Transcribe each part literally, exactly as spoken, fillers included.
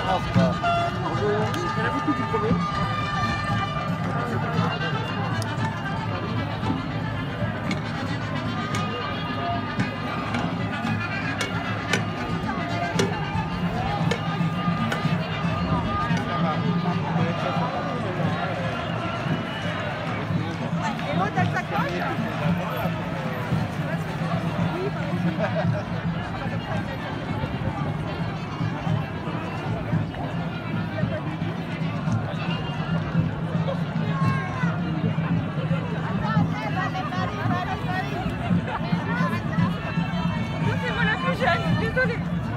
a beaucoup du premier. Et l'autre, elle s'accroche. C'est moi la plus jeune, désolée.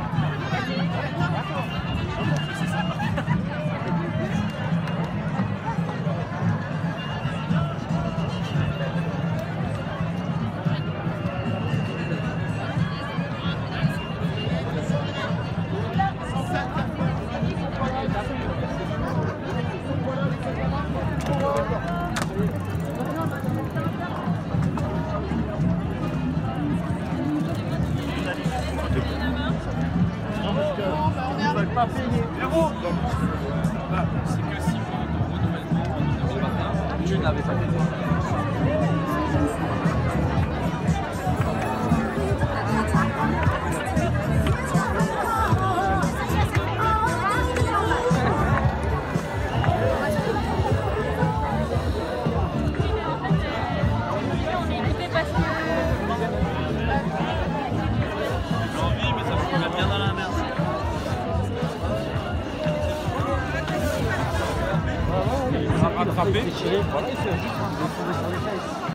Pas payer. Zéro. C'est que six mois de renouvellement en deux mille vingt et un. Tu n'avais pas été. J'ai envie, mais ça me met bien dans la merde. Rattraper. Voilà, il fait juste un